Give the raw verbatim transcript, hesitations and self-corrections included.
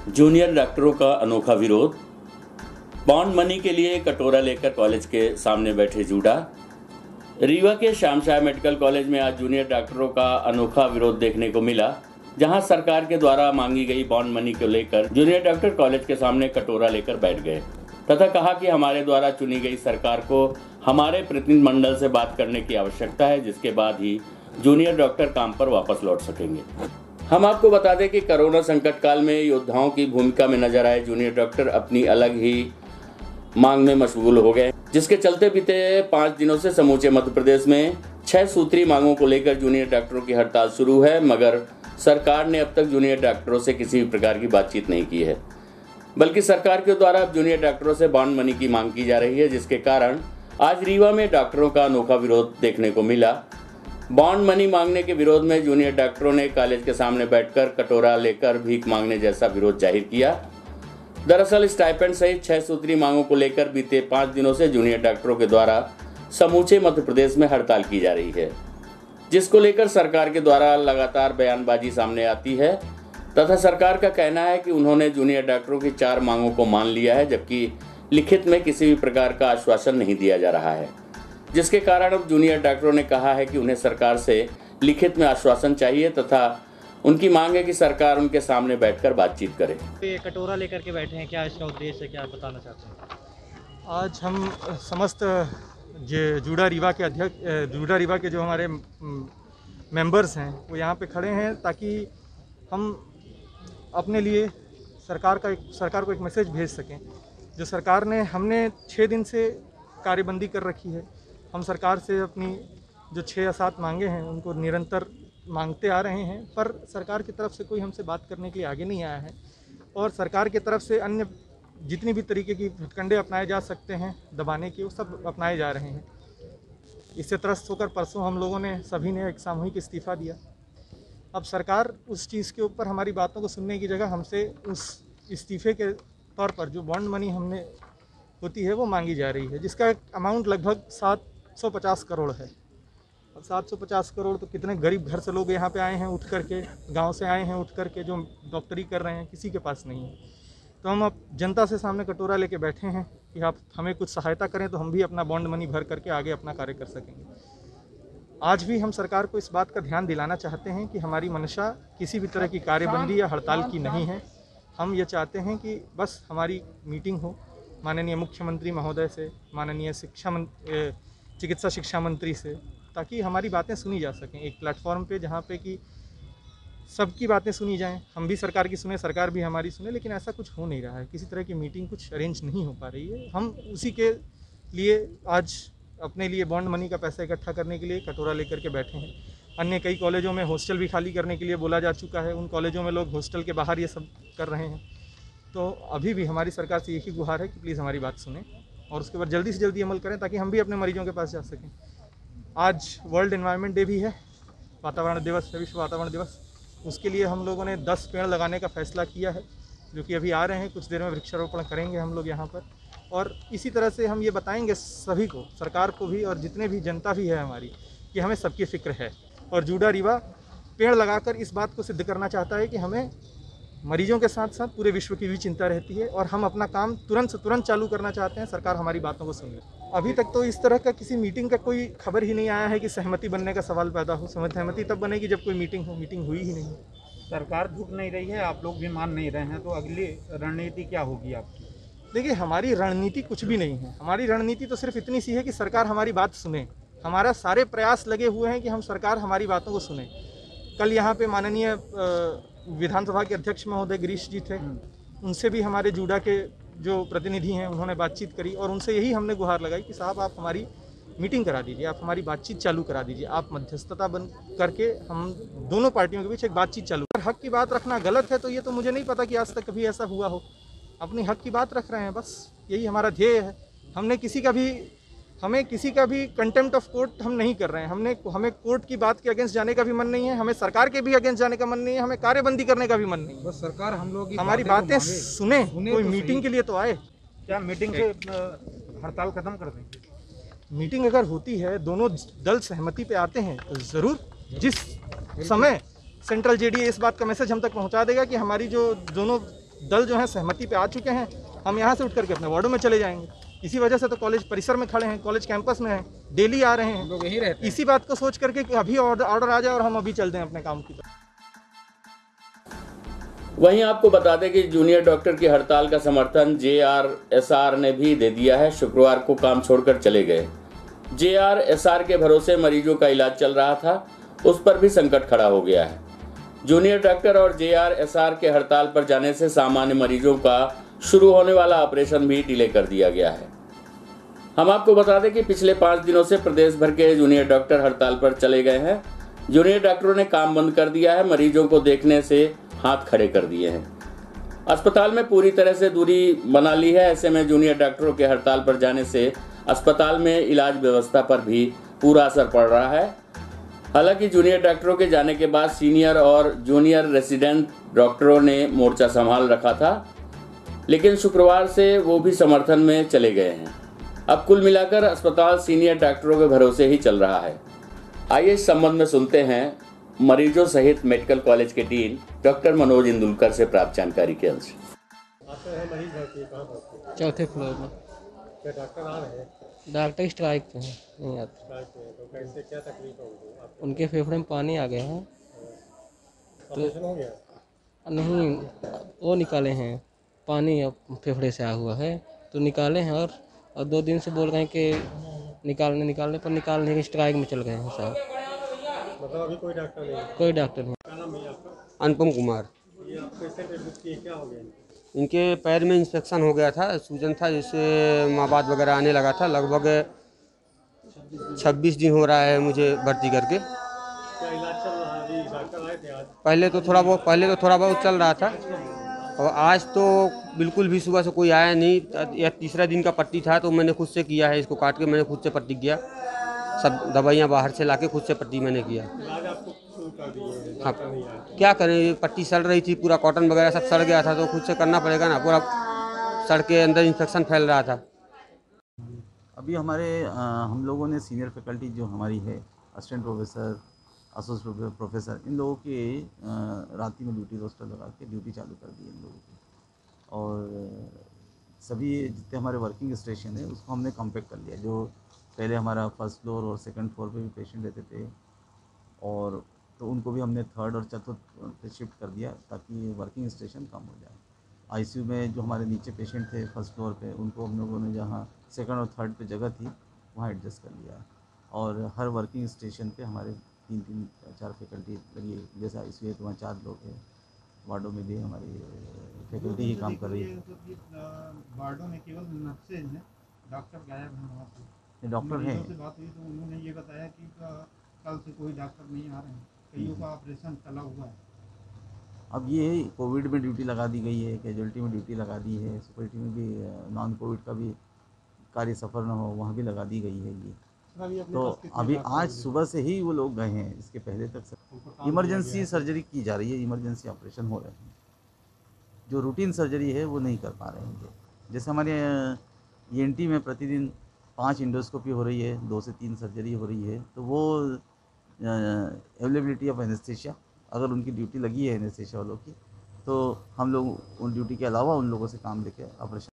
Junior डॉक्टरों का अनोखा विरोध। बॉन्ड मनी के लिए कटोरा लेकर कॉलेज के सामने बैठे जूडा। रीवा के श्याम शाह मेडिकल कॉलेज में आज जूनियर डॉक्टरों का अनोखा विरोध देखने को मिला, जहां सरकार के द्वारा मांगी गई बॉन्ड मनी को लेकर जूनियर डॉक्टर कॉलेज के सामने कटोरा लेकर बैठ गए तथा कहा कि हमारे द्वारा चुनी गई सरकार को हमारे प्रतिनिधिमंडल से बात करने की आवश्यकता है, जिसके बाद ही जूनियर डॉक्टर काम पर वापस लौट सकेंगे। हम आपको बता दें कि कोरोना संकट काल में योद्धाओं की भूमिका में नजर आए जूनियर डॉक्टर अपनी अलग ही मांग में मशगूल हो गए, जिसके चलते बीते पाँच दिनों से समूचे मध्य प्रदेश में छह सूत्री मांगों को लेकर जूनियर डॉक्टरों की हड़ताल शुरू है, मगर सरकार ने अब तक जूनियर डॉक्टरों से किसी भी प्रकार की बातचीत नहीं की है, बल्कि सरकार के द्वारा अब जूनियर डॉक्टरों से बॉन्ड मनी की मांग की जा रही है, जिसके कारण आज रीवा में डॉक्टरों का अनोखा विरोध देखने को मिला। बॉन्ड मनी मांगने के विरोध में जूनियर डॉक्टरों ने कॉलेज के सामने बैठकर कटोरा लेकर भीख मांगने जैसा विरोध जाहिर किया। दरअसल स्टाइपेंड सहित छह सूत्री मांगों को लेकर बीते पाँच दिनों से जूनियर डॉक्टरों के द्वारा समूचे मध्य प्रदेश में हड़ताल की जा रही है, जिसको लेकर सरकार के द्वारा लगातार बयानबाजी सामने आती है तथा सरकार का कहना है कि उन्होंने जूनियर डॉक्टरों की चार मांगों को मान लिया है, जबकि लिखित में किसी भी प्रकार का आश्वासन नहीं दिया जा रहा है, जिसके कारण अब जूनियर डॉक्टरों ने कहा है कि उन्हें सरकार से लिखित में आश्वासन चाहिए तथा उनकी मांग है कि सरकार उनके सामने बैठकर बातचीत करे। ये कटोरा लेकर के बैठे हैं, क्या इसका उद्देश्य है, क्या आप बताना चाहते हैं? आज हम समस्त जो जूडा रीवा के अध्यक्ष जूडा रीवा के जो हमारे मेंबर्स हैं वो यहाँ पे खड़े हैं ताकि हम अपने लिए सरकार का एक सरकार को एक मैसेज भेज सकें। जो सरकार ने हमने छः दिन से कार्यबंदी कर रखी है, हम सरकार से अपनी जो छः या सात मांगे हैं उनको निरंतर मांगते आ रहे हैं, पर सरकार की तरफ से कोई हमसे बात करने के लिए आगे नहीं आया है और सरकार की तरफ से अन्य जितनी भी तरीके की हथकंडे अपनाए जा सकते हैं दबाने के, वो सब अपनाए जा रहे हैं। इससे त्रस्त होकर परसों हम लोगों ने सभी ने एक सामूहिक इस्तीफ़ा दिया। अब सरकार उस चीज़ के ऊपर हमारी बातों को सुनने की जगह हमसे उस इस्तीफ़े के तौर पर जो बॉन्ड मनी हमने होती है वो मांगी जा रही है, जिसका अमाउंट लगभग सात सौ पचास करोड़ है। अब सात सौ पचास करोड़ तो कितने गरीब घर से लोग यहाँ पे आए हैं उठ करके, गांव से आए हैं उठ करके, जो डॉक्टरी कर रहे हैं, किसी के पास नहीं है। तो हम अब जनता से सामने कटोरा लेके बैठे हैं कि आप हमें कुछ सहायता करें तो हम भी अपना बॉन्ड मनी भर करके आगे अपना कार्य कर सकेंगे। आज भी हम सरकार को इस बात का ध्यान दिलाना चाहते हैं कि हमारी मंशा किसी भी तरह की कार्यबंदी या हड़ताल की नहीं है। हम ये चाहते हैं कि बस हमारी मीटिंग हो माननीय मुख्यमंत्री महोदय से, माननीय शिक्षा मंत्री, चिकित्सा शिक्षा मंत्री से, ताकि हमारी बातें सुनी जा सकें एक प्लेटफॉर्म पे जहाँ पे कि सबकी बातें सुनी जाएं, हम भी सरकार की सुने, सरकार भी हमारी सुने। लेकिन ऐसा कुछ हो नहीं रहा है, किसी तरह की मीटिंग कुछ अरेंज नहीं हो पा रही है। हम उसी के लिए आज अपने लिए बॉन्ड मनी का पैसा इकट्ठा करने के लिए कटोरा लेकर के बैठे हैं। अन्य कई कॉलेजों में हॉस्टल भी खाली करने के लिए बोला जा चुका है, उन कॉलेजों में लोग हॉस्टल के बाहर ये सब कर रहे हैं। तो अभी भी हमारी सरकार से एक ही गुहार है कि प्लीज़ हमारी बात सुने और उसके बाद जल्दी से जल्दी अमल करें ताकि हम भी अपने मरीजों के पास जा सकें। आज वर्ल्ड एनवायरनमेंट डे भी है, वातावरण दिवस है, विश्व वातावरण दिवस। उसके लिए हम लोगों ने दस पेड़ लगाने का फैसला किया है, जो कि अभी आ रहे हैं, कुछ देर में वृक्षारोपण करेंगे हम लोग यहाँ पर। और इसी तरह से हम ये बताएंगे सभी को, सरकार को भी और जितने भी जनता भी है हमारी, कि हमें सबकी फ़िक्र है। और जूडा रीवा पेड़ लगाकर इस बात को सिद्ध करना चाहता है कि हमें मरीजों के साथ साथ पूरे विश्व की भी चिंता रहती है और हम अपना काम तुरंत से तुरंत चालू करना चाहते हैं। सरकार हमारी बातों को सुन ले। अभी तक तो इस तरह का किसी मीटिंग का कोई खबर ही नहीं आया है कि सहमति बनने का सवाल पैदा हो। सहमति तब बनेगी जब कोई मीटिंग हो, मीटिंग हुई ही नहीं। सरकार झुक नहीं रही है, आप लोग भी मान नहीं रहे हैं, तो अगली रणनीति क्या होगी आपकी? देखिए, हमारी रणनीति कुछ भी नहीं है। हमारी रणनीति तो सिर्फ इतनी सी है कि सरकार हमारी बात सुने। हमारा सारे प्रयास लगे हुए हैं कि हम सरकार हमारी बातों को सुने। कल यहाँ पे माननीय विधानसभा के अध्यक्ष महोदय गिरीश जी थे, उनसे भी हमारे जूडा के जो प्रतिनिधि हैं उन्होंने बातचीत करी और उनसे यही हमने गुहार लगाई कि साहब आप हमारी मीटिंग करा दीजिए, आप हमारी बातचीत चालू करा दीजिए, आप मध्यस्थता बन करके हम दोनों पार्टियों के बीच एक बातचीत चालू। अगर हक की बात रखना गलत है तो ये तो मुझे नहीं पता कि आज तक कभी ऐसा हुआ हो। अपनी हक की बात रख रहे हैं, बस यही हमारा ध्येय है। हमने किसी का भी हमें किसी का भी कंटेम्प्ट ऑफ कोर्ट हम नहीं कर रहे हैं। हमने हमें कोर्ट की बात के अगेंस्ट जाने का भी मन नहीं है, हमें सरकार के भी अगेंस्ट जाने का मन नहीं है, हमें कार्यबंदी करने का भी मन नहीं है। बस सरकार हम लोग हमारी बातें सुने, कोई मीटिंग के लिए तो आए। क्या मीटिंग से हड़ताल खत्म कर देंगे? मीटिंग अगर होती है, दोनों दल सहमति पे आते हैं तो ज़रूर जिस समय सेंट्रल जेडीए इस बात का मैसेज हम तक पहुंचा देगा कि हमारी जो दोनों दल जो है सहमति पे आ चुके हैं। हम यहाँ से उठ करके अपने वार्डों में चले जाएंगे। इसी वजह से तो कॉलेज परिसर में खड़े हैं, कॉलेज कैंपस में हैं, डेली आ रहे हैं लोग, यही रहते हैं। इसी बात को सोच करके कि अभी ऑर्डर ऑर्डर आ जाए और हम अभी चल दें अपने काम की तरफ। वहीं आपको बता दें कि जूनियर डॉक्टर की हड़ताल का समर्थन जे आर एस आर ने भी दे दिया है। शुक्रवार को काम छोड़कर चले गए। जे आर एस आर के भरोसे मरीजों का इलाज चल रहा था, उस पर भी संकट खड़ा हो गया है। जूनियर डॉक्टर और जे आर एस आर के हड़ताल पर जाने से सामान्य मरीजों का शुरू होने वाला ऑपरेशन भी डिले कर दिया गया है। हम आपको बता दें कि पिछले पाँच दिनों से प्रदेश भर के जूनियर डॉक्टर हड़ताल पर चले गए हैं। जूनियर डॉक्टरों ने काम बंद कर दिया है, मरीजों को देखने से हाथ खड़े कर दिए हैं। अस्पताल में पूरी तरह से दूरी बना ली है। ऐसे में जूनियर डॉक्टरों के हड़ताल पर जाने से अस्पताल में इलाज व्यवस्था पर भी पूरा असर पड़ रहा है। हालांकि जूनियर डॉक्टरों के जाने के बाद सीनियर और जूनियर रेसिडेंट डॉक्टरों ने मोर्चा संभाल रखा था, लेकिन शुक्रवार से वो भी समर्थन में चले गए हैं। अब कुल मिलाकर अस्पताल सीनियर डॉक्टरों के भरोसे ही चल रहा है। आइए इस संबंध में सुनते हैं मरीजों सहित मेडिकल कॉलेज के डीन डॉक्टर मनोज इंदुलकर से प्राप्त जानकारी के अंश। चौथे फ्लोर में क्या डॉक्टर आ रहे हैं? डॉक्टर स्ट्राइक पे हैं, नहीं आते। तो कैसे क्या तकलीफ होगी आपको? उनके फेफड़े में पानी आ गया है। ऑपरेशन हो गया? नहीं, वो निकाले हैं, पानी अब फेफड़े से आया हुआ है तो निकाले हैं। और और दो दिन से बोल रहे हैं कि निकालने निकालने पर निकालने के स्ट्राइक में चल गए हैं साहब। मतलब अभी कोई डॉक्टर नहीं है? कोई डॉक्टर नहीं। क्या नाम है आपका? अनुपम कुमार। ये आप पेशेंट एडमिट किए, क्या हो गया इनको? इनके पैर में इंफेक्शन हो गया था, सूजन था, जिससे माबाद वगैरह आने लगा था। लगभग छब्बीस दिन हो रहा है मुझे भर्ती करके। क्या इलाज चल रहा है? अभी डॉक्टर आए थे आज? पहले तो थोड़ा बहुत पहले तो थोड़ा बहुत चल रहा था, और आज तो बिल्कुल भी सुबह से कोई आया नहीं। यह तीसरा दिन का पट्टी था तो मैंने खुद से किया है, इसको काट के मैंने खुद से पट्टी किया। सब दवाइयाँ बाहर से लाके खुद से पट्टी मैंने किया। इलाज आपको शुरू कर दिए? हाँ, क्या करें, पट्टी सड़ रही थी, पूरा कॉटन वगैरह सब सड़ गया था, तो खुद से करना पड़ेगा ना। पूरा सड़ के अंदर इन्फेक्शन फैल रहा था। अभी हमारे आ, हम लोगों ने सीनियर फैकल्टी जो हमारी है, असिस्टेंट प्रोफेसर, एसोसिएट प्रोफेसर, इन लोगों की रात में ड्यूटी रोस्टर लगा के ड्यूटी चालू कर दी इन लोगों की। और सभी जितने हमारे वर्किंग स्टेशन है उसको हमने कॉम्पैक्ट कर लिया। जो पहले हमारा फर्स्ट फ्लोर और सेकंड फ्लोर पे भी पेशेंट रहते थे, और तो उनको भी हमने थर्ड और चतुर्थ पे शिफ्ट कर दिया ताकि वर्किंग स्टेशन कम हो जाए। आईसीयू में जो हमारे नीचे पेशेंट थे फर्स्ट फ्लोर पे, उनको हम लोगों ने जहाँ सेकंड और थर्ड पे जगह थी वहाँ एडजस्ट कर लिया। और हर वर्किंग स्टेशन पे हमारे तीन तीन चार फैकल्टी लगी है। जैसे आईसीयू है तो वहाँ चार लोग हैं, वार्डों में भी हमारी फैकल्टी ही काम कर रही है। वार्डों में केवल नर्सेज हैं, डॉक्टर गायब हैं वहाँ से। डॉक्टर हैं, से बात हुई तो उन्होंने ये बताया कि कल से कोई डॉक्टर नहीं आ रहे हैं, कईयों का ऑपरेशन चला हुआ है। अब ये कोविड में ड्यूटी लगा दी गई है, कैजुअलिटी में ड्यूटी लगा दी है, सिक्योरिटी में भी नॉन कोविड का भी कार्य सफर न हो वहाँ भी लगा दी गई है ये। तो अभी आज सुबह से ही वो लोग गए हैं, इसके पहले तक इमरजेंसी सर्जरी की जा रही है, इमरजेंसी ऑपरेशन हो रहे हैं। जो रूटीन सर्जरी है वो नहीं कर पा रहे हैं। जैसे हमारे ईएनटी में प्रतिदिन पाँच इंडोस्कोपी हो रही है, दो से तीन सर्जरी हो रही है, तो वो अवेलेबिलिटी ऑफ एनेस्थीसिया, अगर उनकी ड्यूटी लगी है एनेस्थीसिया वालों की, तो हम लोग उन ड्यूटी के अलावा उन लोगों से काम लेके ऑपरेशन